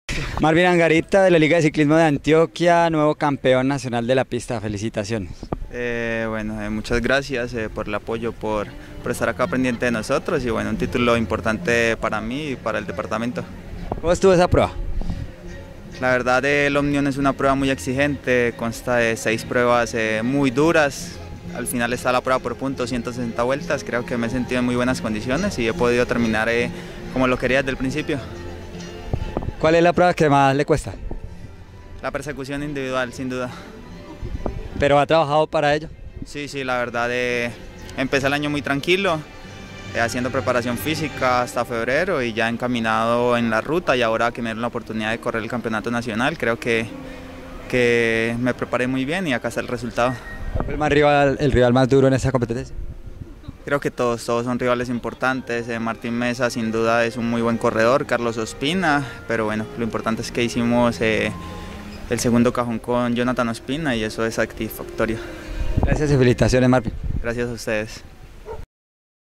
Marvin Angarita de la Liga de Ciclismo de Antioquia, nuevo campeón nacional de la pista, felicitaciones. Muchas gracias por el apoyo, por estar acá pendiente de nosotros y bueno, un título importante para mí y para el departamento. ¿Cómo estuvo esa prueba? La verdad el Omnium es una prueba muy exigente, consta de 6 pruebas muy duras. Al final está la prueba por puntos, 160 vueltas, creo que me he sentido en muy buenas condiciones y he podido terminar como lo quería desde el principio. ¿Cuál es la prueba que más le cuesta? La persecución individual, sin duda. ¿Pero ha trabajado para ello? Sí, la verdad empecé el año muy tranquilo, haciendo preparación física hasta febrero y ya encaminado en la ruta, y ahora que me dieron la oportunidad de correr el campeonato nacional, creo que me preparé muy bien y acá está el resultado. ¿Cuál fue el rival más duro en esta competencia? Creo que todos son rivales importantes. Martín Mesa sin duda es un muy buen corredor, Carlos Ospina, pero bueno, lo importante es que hicimos el segundo cajón con Jonathan Ospina y eso es satisfactorio. Gracias y felicitaciones, Marvin. Gracias a ustedes.